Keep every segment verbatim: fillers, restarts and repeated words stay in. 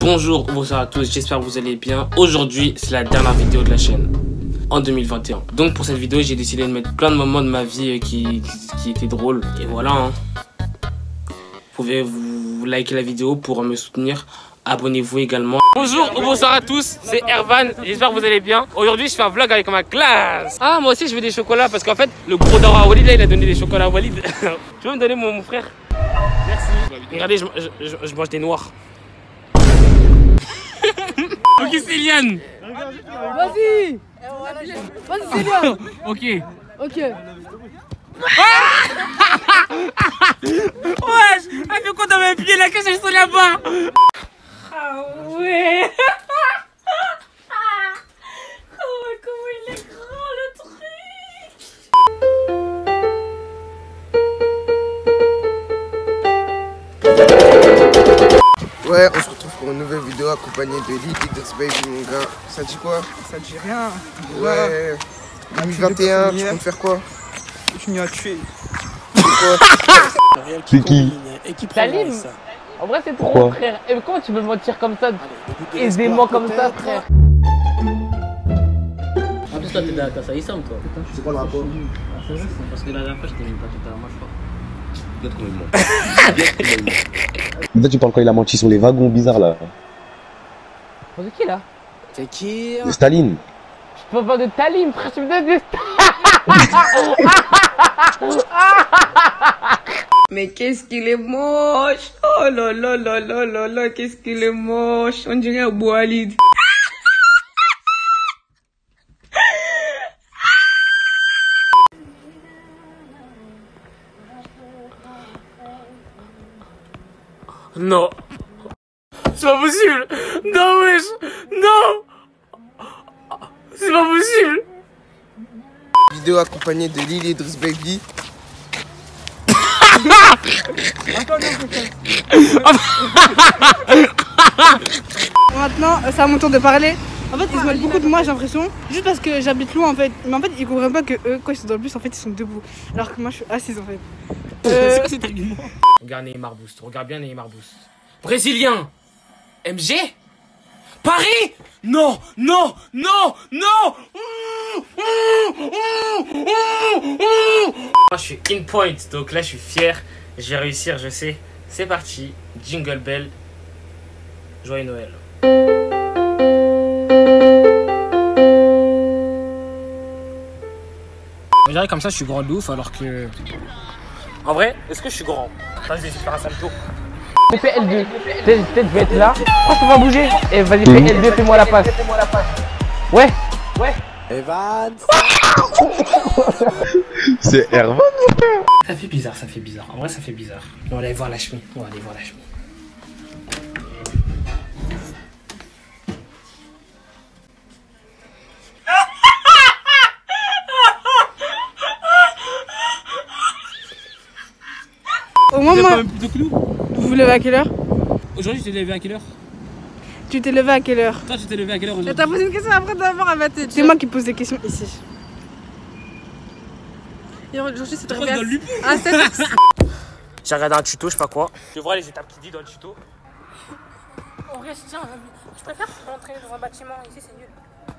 Bonjour, bonsoir à tous, j'espère que vous allez bien. Aujourd'hui, c'est la dernière vidéo de la chaîne en deux mille vingt et un. Donc pour cette vidéo, j'ai décidé de mettre plein de moments de ma vie qui, qui, qui étaient drôles. Et voilà, hein. Vous pouvez vous liker la vidéo pour me soutenir. Abonnez-vous également. Bonjour ou bonsoir à tous, c'est Ervan, j'espère que vous allez bien. Aujourd'hui je fais un vlog avec ma classe. Ah, moi aussi je veux des chocolats parce qu'en fait le gros d'Aura Walid là il a donné des chocolats à Walid. Tu veux me donner mon, mon frère? Merci. Regardez, je, je, je, je mange des noirs. Ok, c'est Liane. Vas-y. Vas-y, c'est bien. Ok. Ok. Wesh, elle fait quoi dans mes pieds? La caisse elle sont là-bas. Ah ouais. Oh, comment il est grand le truc. Ouais, on se retrouve pour une nouvelle vidéo accompagnée de Lily Leaders Baby, mon gars. Ça dit quoi? Ça dit rien. Ouais. deux mille vingt et un, tu comptes faire quoi? Je suis venu à tuer. C'est qui? Talim. En vrai, c'est trop, frère. Et comment tu peux mentir comme ça? Aisément comme ça, frère. En plus, toi, t'as ça Issam, toi. C'est quoi le rapport? Parce que la dernière fois, je t'ai mis pas tout à l'heure, moi, je crois. Mais toi, tu parles quand il a menti sur les wagons bizarres là. De qui là? C'est qui? De Staline. Je peux pas de Talim, frère, tu me donnes des. Mais qu'est-ce qu'il est moche! Oh là là là là là là, qu'est-ce qu'il est moche! On dirait un Walid. Non. C'est pas possible. Non, wesh. Non. C'est pas possible. Vidéo accompagnée de Lily Leaders Baby. Maintenant, c'est à mon tour de parler. En fait, ils se moquent beaucoup de moi, j'ai l'impression. Juste parce que j'habite loin, en fait. Mais en fait, ils comprennent pas que eux, quand ils sont dans le bus, en fait, ils sont debout. Alors que moi, je suis assise, en fait. Euh... C'est quoi cet argument? Regarde Neymar Boost. Regarde bien Neymar Boost. Brésilien. M G. Paris. Non, non, non, non. Moi, je suis in point. Donc là, je suis fier. Je vais réussir, je sais. C'est parti. Jingle Bell. Joyeux Noël. Je dirais comme ça, je suis grand de ouf, alors que... En vrai, est-ce que je suis grand? Attends, je vais essayer de faire un salto. Fais L deux. Peut-être je vais être là. Oh, je peux pas bouger. Et vas-y, fais L deux, fais-moi la passe. Ouais. Ouais. Evan. C'est Ervan. Ça fait bizarre, ça fait bizarre. En vrai, ça fait bizarre. On va aller voir la chemise. On va aller voir la chemise. Au moment. Vous vous levez à quelle heure? Aujourd'hui, tu t'es levé à quelle heure? Tu t'es levé à quelle heure? Toi, tu t'es levé à quelle heure aujourd'hui? T'as posé une question après d'abord à mater. C'est moi qui pose des questions ici. Aujourd'hui, c'est très bien. À sept heures. J'ai regardé un tuto, je sais pas quoi. Je vois les étapes qu'il dit dans le tuto. En vrai, je tiens, je préfère rentrer dans un bâtiment. Ici, c'est nul.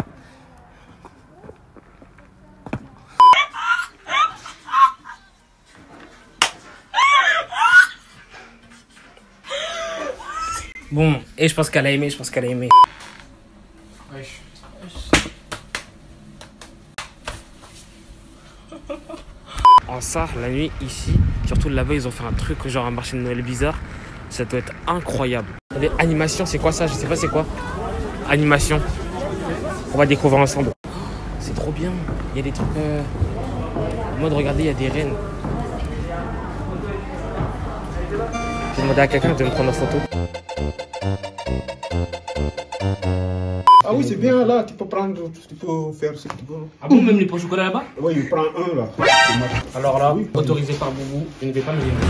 Bon, et je pense qu'elle a aimé, je pense qu'elle a aimé. Wesh. En ça, la nuit, ici, surtout là-bas, ils ont fait un truc, genre un marché de Noël bizarre. Ça doit être incroyable. Regardez, animation, c'est quoi ça? Je sais pas c'est quoi. Animation. On va découvrir ensemble. C'est trop bien. Il y a des trucs... Euh... En mode, regardez, il y a des rennes. J'ai demandé à quelqu'un de me prendre en photo. Ah oui, c'est bien là, tu peux prendre, tu peux faire ce que tu veux. Ah bon, même les pots au chocolat là-bas? Oui, je prends un là. Alors là, oui, autorisé par Boubou, je ne vais pas me gêner.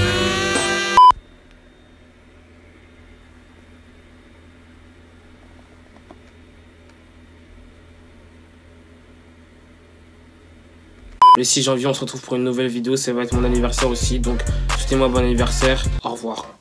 Le six janvier, on se retrouve pour une nouvelle vidéo. Ça va être mon anniversaire aussi. Donc, souhaitez-moi bon anniversaire. Au revoir.